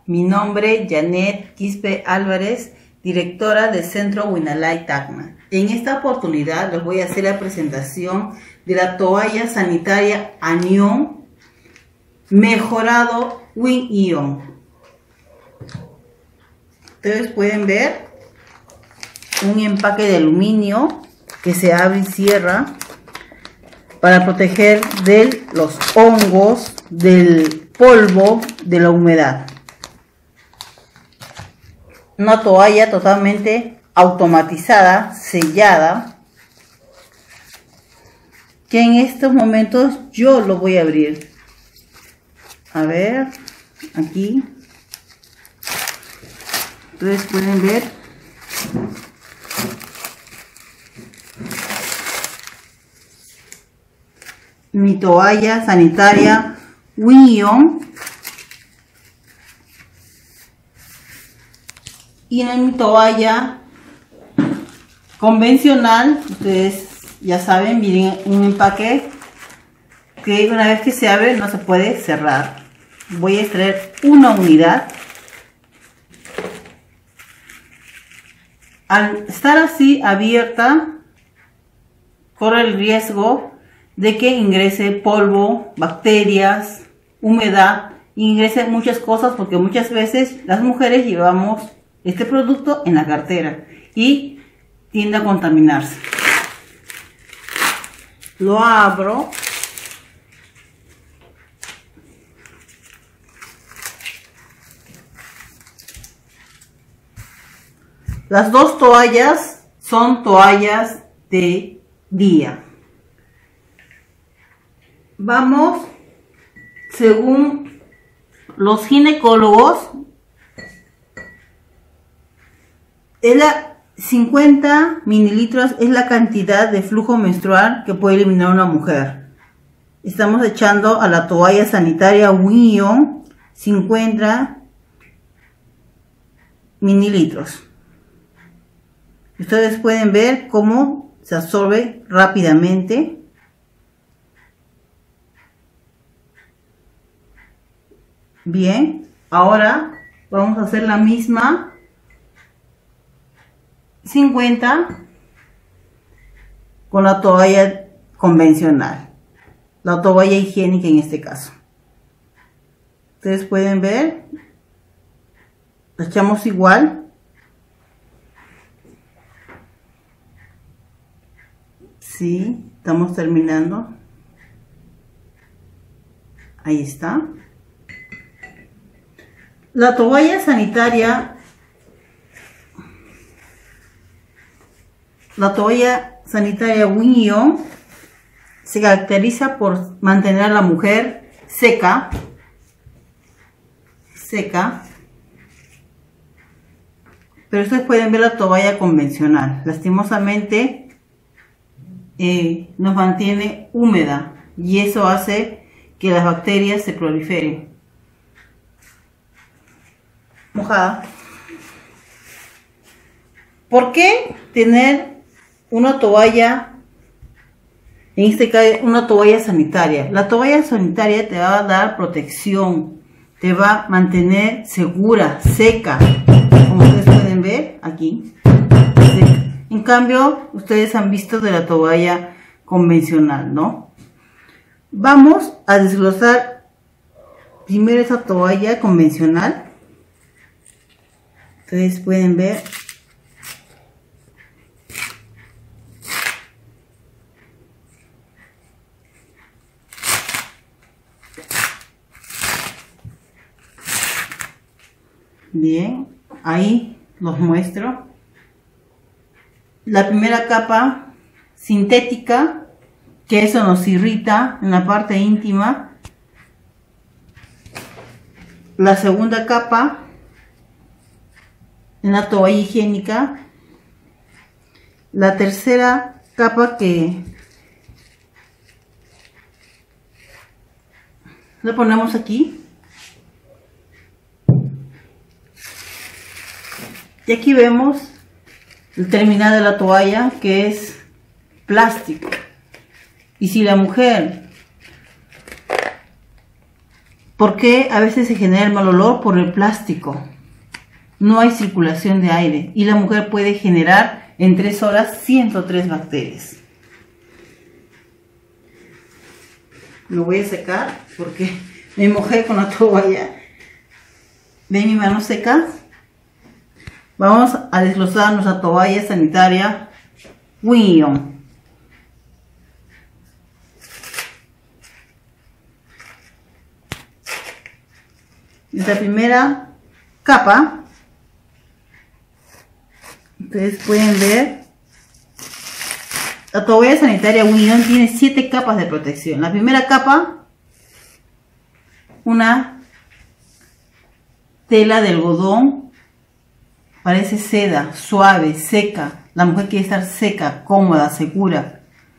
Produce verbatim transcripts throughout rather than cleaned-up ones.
Mi nombre es Janet Quispe Álvarez, directora del Centro Winalay Tacna. En esta oportunidad les voy a hacer la presentación de la toalla sanitaria anión mejorado Win Ion. Ustedes pueden ver un empaque de aluminio que se abre y cierra para proteger de los hongos, del polvo, de la humedad. Una toalla totalmente automatizada, sellada, que en estos momentos yo lo voy a abrir. A ver, aquí ustedes pueden ver mi toalla sanitaria Win Ion. Y en mi toalla convencional, ustedes ya saben, viene un empaque que una vez que se abre no se puede cerrar. Voy a extraer una unidad. Al estar así abierta, corre el riesgo de que ingrese polvo, bacterias, humedad, ingrese muchas cosas, porque muchas veces las mujeres llevamos este producto en la cartera y tiende a contaminarse. Lo abro. Las dos toallas son toallas de día. Vamos, según los ginecólogos, es la cincuenta mililitros es la cantidad de flujo menstrual que puede eliminar una mujer. Estamos echando a la toalla sanitaria Win Ion cincuenta mililitros. Ustedes pueden ver cómo se absorbe rápidamente. Bien, ahora vamos a hacer la misma cincuenta con la toalla convencional, la toalla higiénica en este caso. Ustedes pueden ver, la echamos igual. Sí, estamos terminando. Ahí está. La toalla sanitaria La toalla sanitaria Win Ion se caracteriza por mantener a la mujer seca, seca, pero ustedes pueden ver la toalla convencional. Lastimosamente eh, nos mantiene húmeda y eso hace que las bacterias se proliferen. Mojada. ¿Por qué tener una toalla, en este caso una toalla sanitaria? La toalla sanitaria te va a dar protección, te va a mantener segura, seca, como ustedes pueden ver aquí. En cambio, ustedes han visto de la toalla convencional, ¿no? Vamos a desglosar primero esa toalla convencional. Ustedes pueden ver. Bien, ahí los muestro. La primera capa sintética, que eso nos irrita en la parte íntima. La segunda capa en la toalla higiénica. La tercera capa que la ponemos aquí. Y aquí vemos el terminal de la toalla, que es plástico. Y si la mujer ¿Por qué a veces se genera el mal olor? Por el plástico. No hay circulación de aire y la mujer puede generar en tres horas ciento tres bacterias. Lo voy a secar porque me mojé con la toalla. ¿Ven mi mano seca? Vamos a desglosar nuestra toalla sanitaria Winyon. Nuestra primera capa, ustedes pueden ver, la toalla sanitaria Winyon tiene siete capas de protección. La primera capa, una tela de algodón, parece seda, suave, seca. La mujer quiere estar seca, cómoda, segura.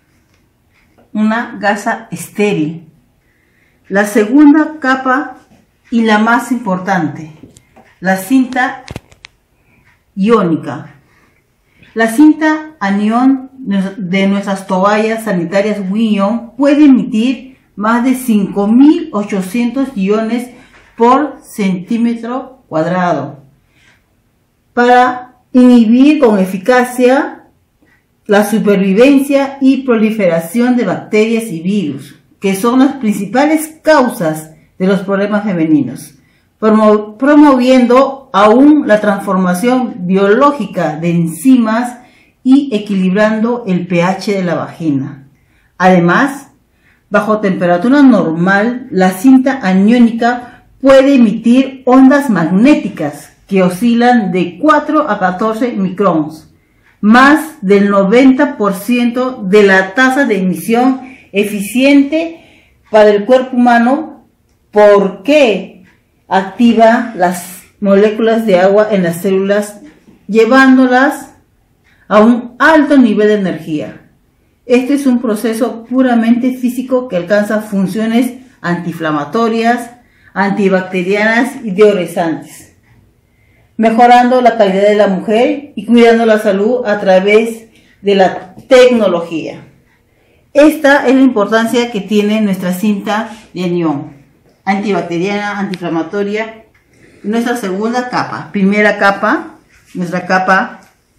Una gasa estéril. La segunda capa y la más importante, la cinta iónica. La cinta anión de nuestras toallas sanitarias Winyon puede emitir más de cinco mil ochocientos iones por centímetro cuadrado para inhibir con eficacia la supervivencia y proliferación de bacterias y virus, que son las principales causas de los problemas femeninos, promo promoviendo aún la transformación biológica de enzimas y equilibrando el pH de la vagina. Además, bajo temperatura normal, la cinta aniónica puede emitir ondas magnéticas que oscilan de cuatro a catorce microns, más del noventa por ciento de la tasa de emisión eficiente para el cuerpo humano, porque activa las moléculas de agua en las células, llevándolas a un alto nivel de energía. Este es un proceso puramente físico que alcanza funciones antiinflamatorias, antibacterianas y deodorizantes, mejorando la calidad de la mujer y cuidando la salud a través de la tecnología. Esta es la importancia que tiene nuestra cinta de anión, antibacteriana, antiinflamatoria. Nuestra segunda capa, primera capa, nuestra capa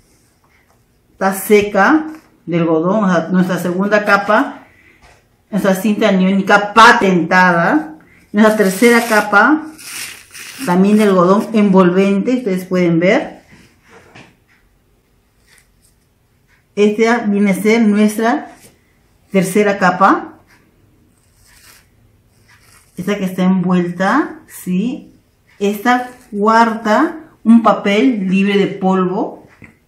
está seca de algodón. O sea, nuestra segunda capa, nuestra cinta aniónica patentada. Nuestra tercera capa, también de algodón envolvente, ustedes pueden ver. Esta viene a ser nuestra tercera capa. Esta que está envuelta, ¿sí? Esta cuarta, un papel libre de polvo.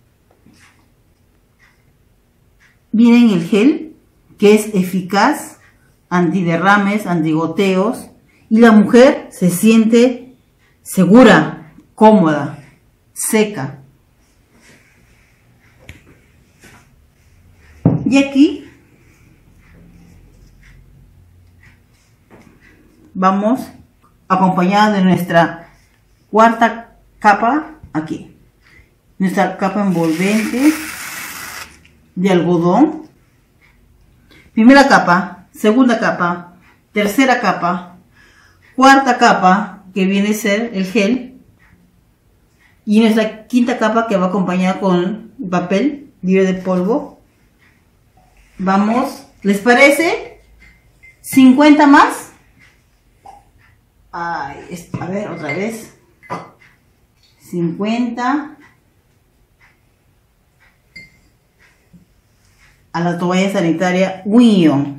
Viene en el gel, que es eficaz, antiderrames, antigoteos. Y la mujer se siente segura, cómoda, seca. Y aquí vamos acompañada de nuestra cuarta capa aquí. Nuestra capa envolvente de algodón. Primera capa, segunda capa, tercera capa, cuarta capa, que viene a ser el gel, y nuestra quinta capa, que va acompañada con papel libre de polvo. Vamos, ¿les parece? cincuenta más. Ay, a ver, otra vez. cincuenta a la toalla sanitaria Winyon.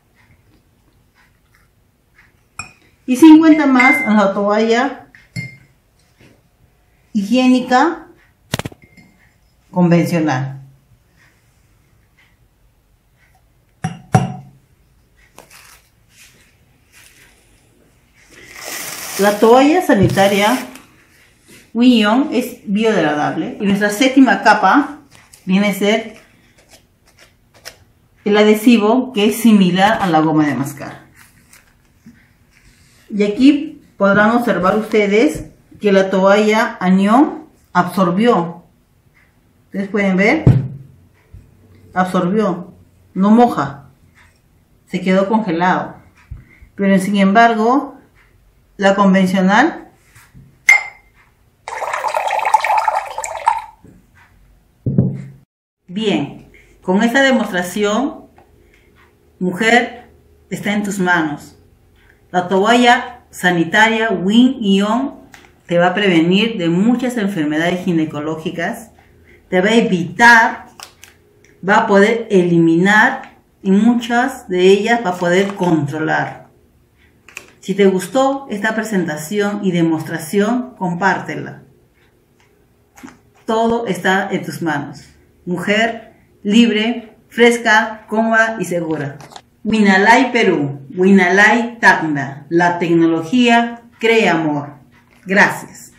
Y cincuenta más a la toalla higiénica convencional. La toalla sanitaria Winyon es biodegradable y nuestra séptima capa viene a ser el adhesivo, que es similar a la goma de mascar. Y aquí podrán observar ustedes que la toalla anión absorbió. Ustedes pueden ver, absorbió, no moja, se quedó congelado. Pero sin embargo, la convencional. Bien, con esta demostración, mujer, está en tus manos. La toalla sanitaria Win-Ion te va a prevenir de muchas enfermedades ginecológicas, te va a evitar, va a poder eliminar y muchas de ellas va a poder controlar. Si te gustó esta presentación y demostración, compártela. Todo está en tus manos. Mujer libre, fresca, cómoda y segura. Winalay Perú, Winalay Tacna. La tecnología crea amor. Gracias.